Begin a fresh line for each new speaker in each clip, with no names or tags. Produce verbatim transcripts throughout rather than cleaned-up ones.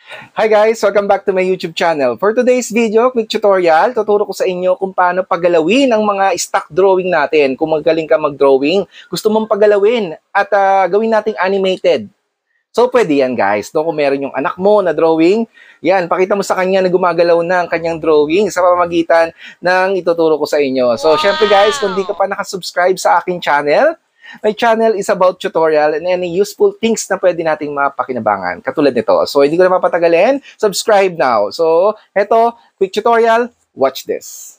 Hi guys! Welcome back to my YouTube channel. For today's video, quick tutorial, tuturo ko sa inyo kung paano pagalawin ang mga stock drawing natin. Kung magaling ka mag-drawing, gusto mong pagalawin at uh, gawin nating animated. So pwede yan guys. No? Kung meron yung anak mo na drawing, yan, pakita mo sa kanya na gumagalaw na ang kanyang drawing sa pamamagitan ng ituturo ko sa inyo. So syempre guys, kung di ka pa nakasubscribe sa aking channel, my channel is about tutorial and any useful things na pwede nating mapakinabangan. Katulad nito. So, hindi ko na mapatagalin. Subscribe now. So, eto, quick tutorial. Watch this.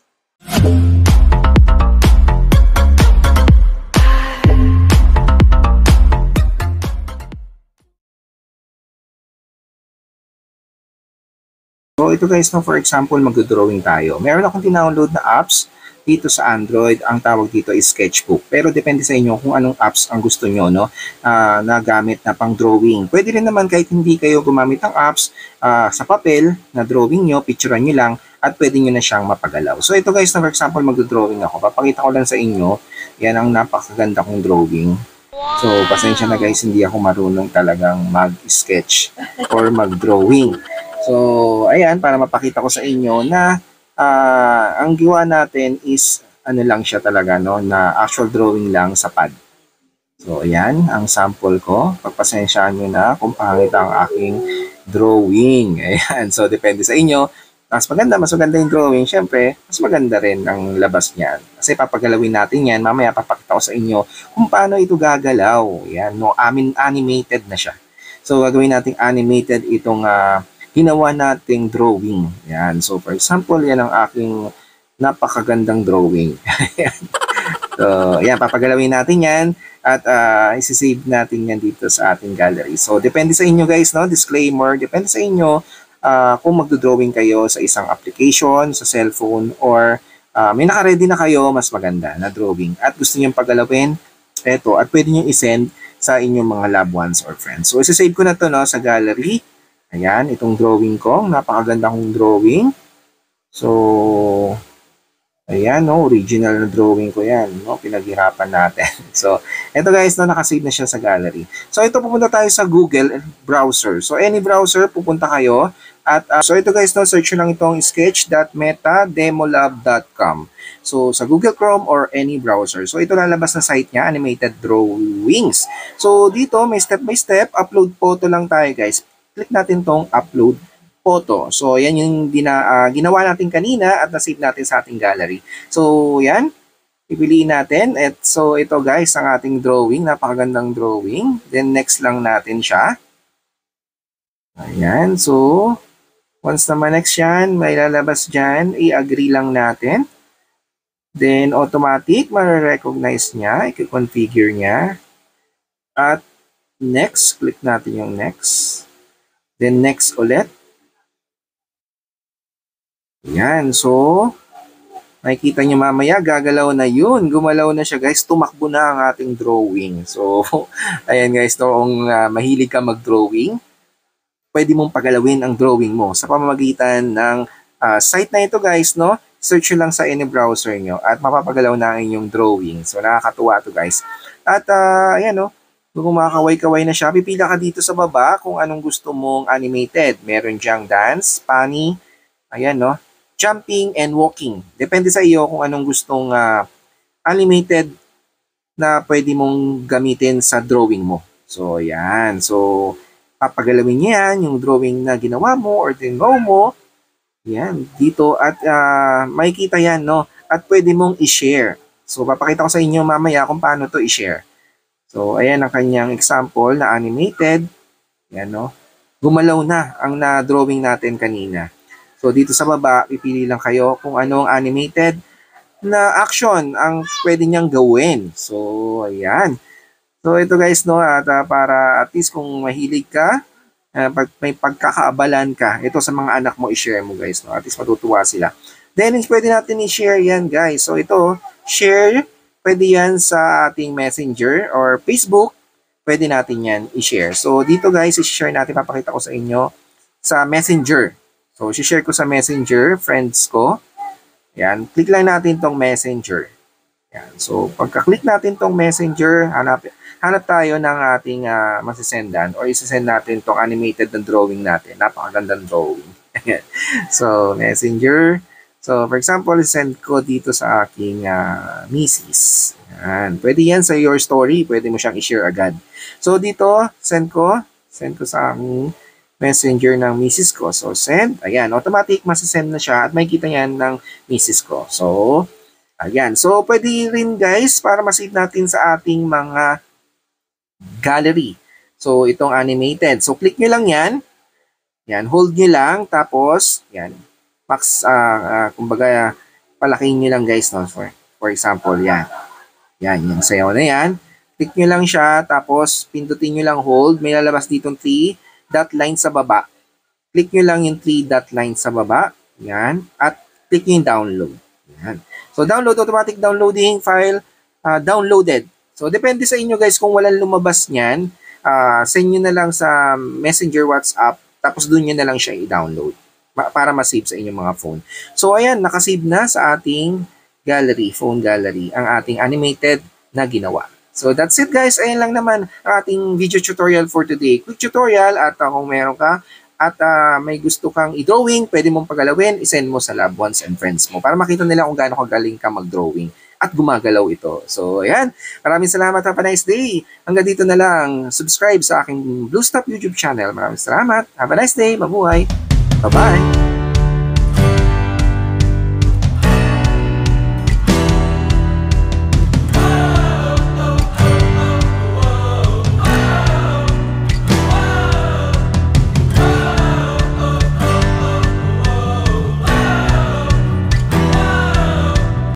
So, ito guys, no, for example, mag-drawing tayo. Meron akong tinownload na apps dito sa Android. Ang tawag dito is Sketchbook. Pero depende sa inyo kung anong apps ang gusto nyo, no, uh, na gamit na pang drawing. Pwede rin naman kahit hindi kayo gumamit ng apps, uh, sa papel na drawing nyo, picturean nyo lang at pwede nyo na siyang mapagalaw. So ito guys, na for example, mag-drawing ako. Papakita ko lang sa inyo. Yan ang napakaganda kong drawing. So pasensya na guys, hindi ako marunong talagang mag-sketch or mag-drawing. So ayan, para mapakita ko sa inyo na Uh, ang gawa natin is ano lang siya talaga, no, na actual drawing lang sa pad. So ayan ang sample ko. Pagpasensyahan nyo na kung pangit ang aking drawing. Ayan, so depende sa inyo. Mas maganda, mas maganda yung drawing, syempre mas maganda rin ang labas niyan. Kasi papagalawin natin yan, mamaya papakita ko sa inyo kung paano ito gagalaw. Ayan, no, amin animated na siya. So gagawin natin animated itong uh, ginawa nating drawing. Yan. So, for example, yan ang aking napakagandang drawing. So, yan. Papagalawin natin yan at uh, isi-save natin yan dito sa ating gallery. So, depende sa inyo guys, no? Disclaimer, depende sa inyo uh, kung magdo-drawing kayo sa isang application, sa cellphone, or uh, may naka-ready na kayo, mas maganda na drawing. At gusto nyo pagalawin, eto, at pwede nyo isend sa inyong mga loved ones or friends. So, isi-save ko na to, no, sa gallery. Ayan, itong drawing ko. Napakaganda kong drawing. So, ayan, no, original na drawing ko yan. No, pinaghirapan natin. So, ito guys, no, nakasave na siya sa gallery. So, ito pupunta tayo sa Google browser. So, any browser, pupunta kayo. At, uh, so, ito guys, no, search lang itong sketch dot meta demolab dot com. So, sa Google Chrome or any browser. So, ito lalabas na site niya, animated drawings. So, dito, may step by step, upload photo lang tayo guys. Click natin tong upload photo. So, yan yung dina, uh, ginawa natin kanina at na-save natin sa ating gallery. So, yan. Pipiliin natin. At so, ito guys, ang ating drawing. Napakagandang drawing. Then, next lang natin siya. Ayan. So, once naman next yan, may lalabas dyan. I-agree lang natin. Then, automatic, ma-recognize niya. I-configure niya. At next, click natin yung next. Then next ulit. Yan. So, makikita nyo mamaya, gagalaw na yun. Gumalaw na siya guys. Tumakbo na ang ating drawing. So, ayan guys, noong uh, mahilig ka mag-drawing, pwede mong pagalawin ang drawing mo sa pamamagitan ng uh, site na ito guys, no? Search lang sa any browser nyo at mapapagalaw na ang inyong drawing. So, nakakatuwa to guys. At, uh, ayan no, kung makakaway-kaway na siya, pipila ka dito sa baba kung anong gusto mong animated. Meron diyang dance, funny, ayan no, jumping and walking. Depende sa iyo kung anong gustong uh, animated na pwede mong gamitin sa drawing mo. So, ayan. So, papagalawin niya yan, yung drawing na ginawa mo or tinraw mo. Ayan, dito. At uh, makikita yan, no? At pwede mong i-share. So, papakita ko sa inyo mamaya kung paano to i-share. So, ayan ang kanyang example na animated. Yan, no? Gumalaw na ang na-drawing natin kanina. So, dito sa baba, pipili lang kayo kung anong animated na action ang pwede niyang gawin. So, ayan. So, ito guys, no? At uh, para at least kung mahilig ka, uh, pag may pagkakaabalan ka, ito sa mga anak mo, i-share mo guys, no? At least matutuwa sila. Then, pwede natin i-share yan guys. So, ito, share. Pwede yan sa ating Messenger or Facebook. Pwede natin yan i-share. So, dito guys, i-share natin. Papakita ko sa inyo sa Messenger. So, i-share ko sa Messenger, friends ko. Yan. Click lang natin tong Messenger. Yan. So, pagka-click natin tong Messenger, hanap, hanap tayo ng ating uh, masisendan or isasend natin tong animated na drawing natin. Napakagandang drawing. So, messenger. So, for example, send ko dito sa aking uh, misis. Yan. Pwede yan sa your story. Pwede mo siyang i-share agad. So, dito, send ko. Send ko sa aking messenger ng misis ko. So, send. Ayan, automatic masasend na siya at makikita yan ng misis ko. So, ayan. So, pwede rin guys para masave natin sa ating mga gallery. So, itong animated. So, click nyo lang yan. Yan, hold nyo lang. Tapos, yan. Max, uh, uh, kumbaga, palakihin nyo lang guys. No? For, for example, yan. Yan, yung sayaw na yan. Click nyo lang siya. Tapos, pindutin nyo lang hold. May lalabas ditong three dot line sa baba. Click nyo lang yung three dot line sa baba. Yan. At click nyo yung download. Yan. So, download, automatic downloading file, uh, downloaded. So, depende sa inyo guys kung walang lumabas niyan. Uh, send nyo na lang sa Messenger, WhatsApp. Tapos doon nyo na lang siya i-download para ma-save sa inyong mga phone. So ayan, nakasave na sa ating gallery, phone gallery, ang ating animated na ginawa. So that's it guys. Ayan lang naman ang ating video tutorial for today. Quick tutorial at uh, kung meron ka at uh, may gusto kang i-drawing, pwede mong pagalawin, isend mo sa loved ones and friends mo para makita nila kung gaano kagaling ka mag-drawing at gumagalaw ito. So, ayan. Maraming salamat. Have a nice day. Hanggang dito na lang. Subscribe sa aking Bluestop YouTube channel. Maraming salamat. Have a nice day. Mabuhay. Bye-bye.